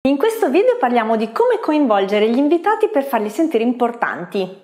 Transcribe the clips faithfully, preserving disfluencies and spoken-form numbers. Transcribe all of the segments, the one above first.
In questo video parliamo di come coinvolgere gli invitati per farli sentire importanti.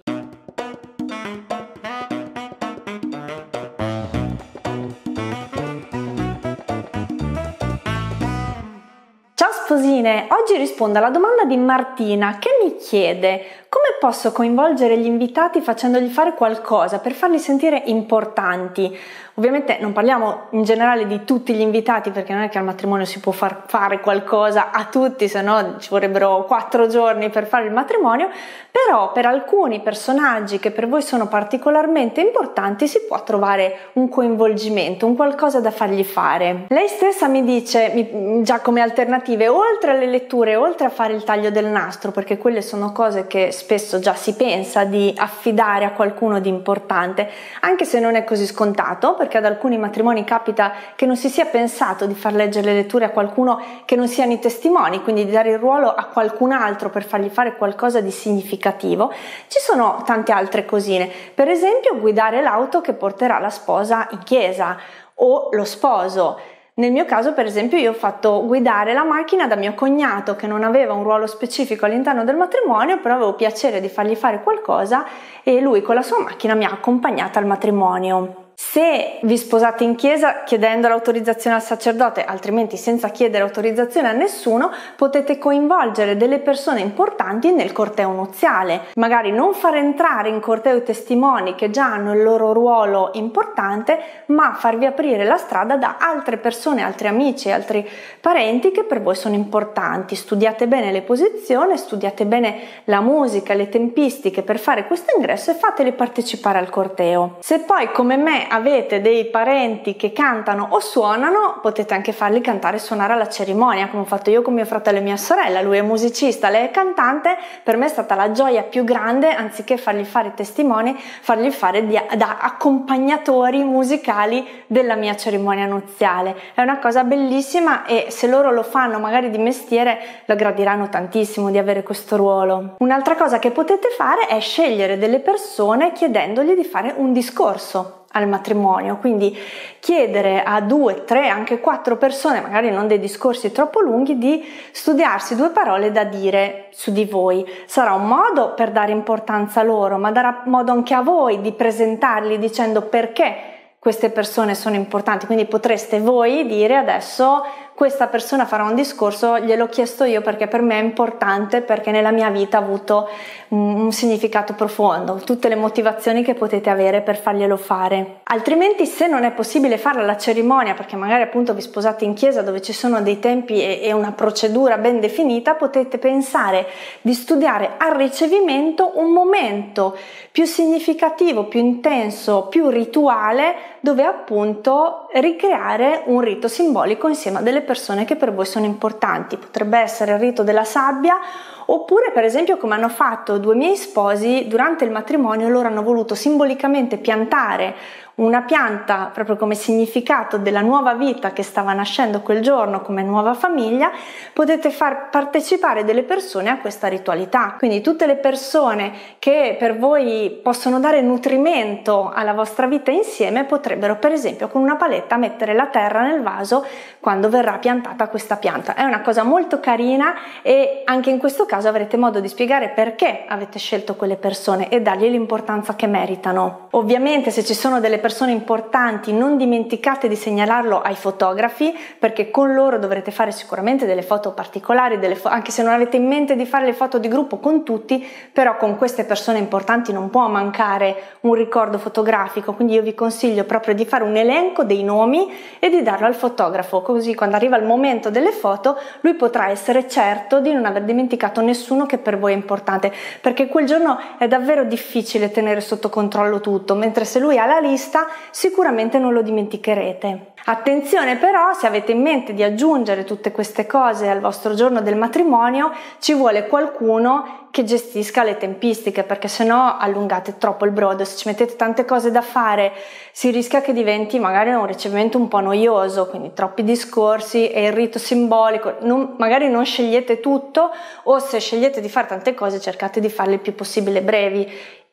Ciao sposine, oggi rispondo alla domanda di Martina che mi chiede come posso coinvolgere gli invitati facendogli fare qualcosa per farli sentire importanti. Ovviamente non parliamo in generale di tutti gli invitati, perché non è che al matrimonio si può far fare qualcosa a tutti, se no ci vorrebbero quattro giorni per fare il matrimonio, però per alcuni personaggi che per voi sono particolarmente importanti si può trovare un coinvolgimento, un qualcosa da fargli fare. Lei stessa mi dice, già come alternative, oltre alle letture, oltre a fare il taglio del nastro, perché quelle sono cose che spesso già si pensa di affidare a qualcuno di importante, anche se non è così scontato, perché ad alcuni matrimoni capita che non si sia pensato di far leggere le letture a qualcuno che non siano i testimoni, quindi di dare il ruolo a qualcun altro per fargli fare qualcosa di significativo. Ci sono tante altre cosine, per esempio guidare l'auto che porterà la sposa in chiesa o lo sposo. Nel mio caso, per esempio, io ho fatto guidare la macchina da mio cognato che non aveva un ruolo specifico all'interno del matrimonio, però avevo piacere di fargli fare qualcosa e lui con la sua macchina mi ha accompagnata al matrimonio. Se vi sposate in chiesa chiedendo l'autorizzazione al sacerdote, altrimenti senza chiedere autorizzazione a nessuno, potete coinvolgere delle persone importanti nel corteo nuziale. Magari non far entrare in corteo i testimoni che già hanno il loro ruolo importante, ma farvi aprire la strada da altre persone, altri amici, altri parenti che per voi sono importanti. Studiate bene le posizioni, studiate bene la musica, le tempistiche per fare questo ingresso e fateli partecipare al corteo. Se poi, come me, avete dei parenti che cantano o suonano, potete anche farli cantare e suonare alla cerimonia, come ho fatto io con mio fratello e mia sorella. Lui è musicista, lei è cantante. Per me è stata la gioia più grande, anziché fargli fare i testimoni, fargli fare di, da accompagnatori musicali della mia cerimonia nuziale. È una cosa bellissima e se loro lo fanno magari di mestiere lo gradiranno tantissimo di avere questo ruolo. Un'altra cosa che potete fare è scegliere delle persone chiedendogli di fare un discorso al matrimonio, quindi chiedere a due, tre, anche quattro persone, magari non dei discorsi troppo lunghi, di studiarsi due parole da dire su di voi. Sarà un modo per dare importanza a loro, ma darà modo anche a voi di presentarli dicendo perché queste persone sono importanti, quindi potreste voi dire adesso questa persona farà un discorso, gliel'ho chiesto io perché per me è importante, perché nella mia vita ha avuto un, un significato profondo, tutte le motivazioni che potete avere per farglielo fare. Altrimenti, se non è possibile farla alla cerimonia, perché magari appunto vi sposate in chiesa dove ci sono dei tempi e, e una procedura ben definita, potete pensare di studiare al ricevimento un momento più significativo, più intenso, più rituale, dove appunto ricreare un rito simbolico insieme a delle persone che per voi sono importanti. Potrebbe essere il rito della sabbia, oppure per esempio come hanno fatto due miei sposi durante il matrimonio. Loro hanno voluto simbolicamente piantare una pianta proprio come significato della nuova vita che stava nascendo quel giorno come nuova famiglia. Potete far partecipare delle persone a questa ritualità, quindi tutte le persone che per voi possono dare nutrimento alla vostra vita insieme potrebbero per esempio con una paletta mettere la terra nel vaso quando verrà piantata questa pianta. È una cosa molto carina e anche in questo caso avrete modo di spiegare perché avete scelto quelle persone e dargli l'importanza che meritano. Ovviamente se ci sono delle persone importanti non dimenticate di segnalarlo ai fotografi, perché con loro dovrete fare sicuramente delle foto particolari, delle fo- anche se non avete in mente di fare le foto di gruppo con tutti, però con queste persone importanti non può mancare un ricordo fotografico, quindi io vi consiglio proprio di fare un elenco dei nomi e di darlo al fotografo, così quando arriva il momento delle foto lui potrà essere certo di non aver dimenticato nessuno che per voi è importante, perché quel giorno è davvero difficile tenere sotto controllo tutto, mentre se lui ha la lista sicuramente non lo dimenticherete. Attenzione però, se avete in mente di aggiungere tutte queste cose al vostro giorno del matrimonio, ci vuole qualcuno che gestisca le tempistiche, perché sennò allungate troppo il brodo. Se ci mettete tante cose da fare si rischia che diventi magari un ricevimento un po' noioso, quindi troppi discorsi e il rito simbolico. Non, magari non scegliete tutto, o se scegliete di fare tante cose cercate di farle il più possibile brevi.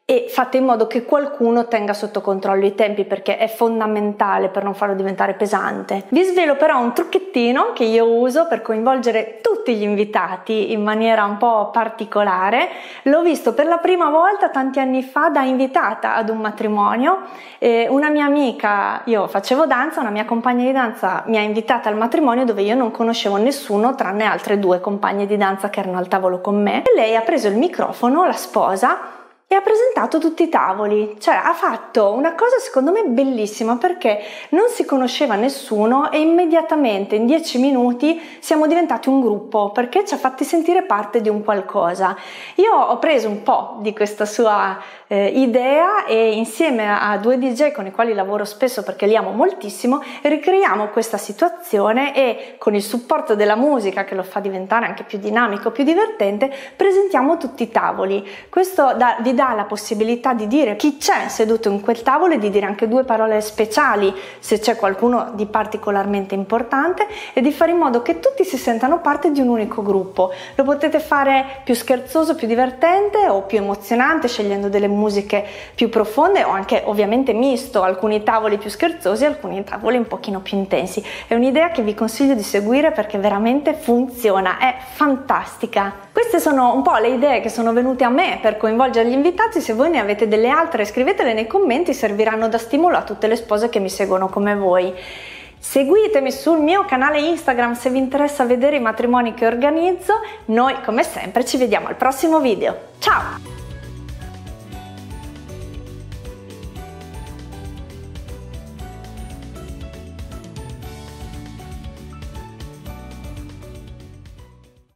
e fate in modo che qualcuno tenga sotto controllo i tempi, perché è fondamentale per non farlo diventare pesante. Vi svelo però un trucchettino che io uso per coinvolgere tutti gli invitati in maniera un po' particolare. L'ho visto per la prima volta tanti anni fa da invitata ad un matrimonio. Eh, una mia amica, io facevo danza, una mia compagna di danza mi ha invitata al matrimonio dove io non conoscevo nessuno tranne altre due compagne di danza che erano al tavolo con me, e lei ha preso il microfono, la sposa, e ha presentato tutti i tavoli. Cioè ha fatto una cosa secondo me bellissima, perché non si conosceva nessuno e immediatamente in dieci minuti siamo diventati un gruppo, perché ci ha fatti sentire parte di un qualcosa. Io ho preso un po' di questa sua eh, idea e insieme a due D J con i quali lavoro spesso perché li amo moltissimo ricreiamo questa situazione, e con il supporto della musica che lo fa diventare anche più dinamico, più divertente, presentiamo tutti i tavoli. Questo da, vi dà la possibilità di dire chi c'è seduto in quel tavolo e di dire anche due parole speciali se c'è qualcuno di particolarmente importante, e di fare in modo che tutti si sentano parte di un unico gruppo. Lo potete fare più scherzoso, più divertente o più emozionante, scegliendo delle musiche più profonde, o anche ovviamente misto, alcuni tavoli più scherzosi e alcuni tavoli un pochino più intensi. È un'idea che vi consiglio di seguire perché veramente funziona, è fantastica. Queste sono un po' le idee che sono venute a me per coinvolgere gli invitati. Se voi ne avete delle altre scrivetele nei commenti, serviranno da stimolo a tutte le spose che mi seguono come voi. Seguitemi sul mio canale Instagram se vi interessa vedere i matrimoni che organizzo. Noi come sempre ci vediamo al prossimo video. Ciao!